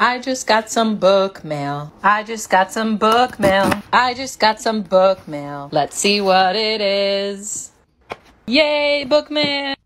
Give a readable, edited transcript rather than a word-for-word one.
I just got some book mail. I just got some book mail. I just got some book mail. Let's see what it is. Yay, book mail!